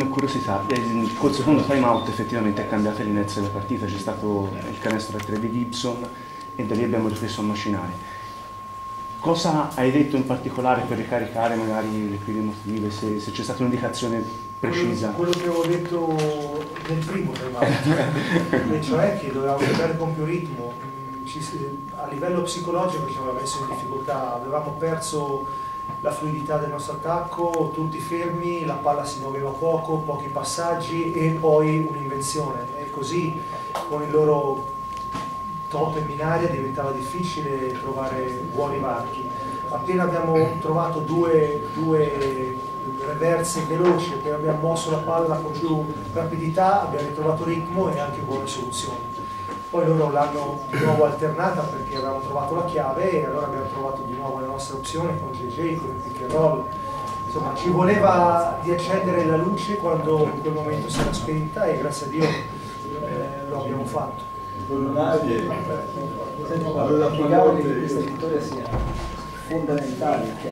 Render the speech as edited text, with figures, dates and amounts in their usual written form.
Una curiosità, col secondo time out effettivamente è cambiata l'inizio della partita, c'è stato il canestro a 3 di Gibson e da lì abbiamo ripreso a macinare. Cosa hai detto in particolare per ricaricare magari le file emotive, se c'è stata un'indicazione precisa? Quello che avevo detto nel primo time out, e cioè che dovevamo giocare con più ritmo. A livello psicologico ci aveva messo in difficoltà, avevamo perso la fluidità del nostro attacco, tutti fermi, la palla si muoveva poco, pochi passaggi e poi un'invenzione, e così con il loro totem in aria diventava difficile trovare buoni varchi. Appena abbiamo trovato due reverse veloci, appena abbiamo mosso la palla con più rapidità, abbiamo ritrovato ritmo e anche buone soluzioni. Poi loro l'hanno di nuovo alternata perché avevamo trovato la chiave e allora abbiamo trovato di nuovo le nostre opzioni con JJ, con il pick and roll. Insomma, ci voleva di accendere la luce quando in quel momento si era spenta e grazie a Dio lo abbiamo fatto. Allora, che questa vittoria sia fondamentale.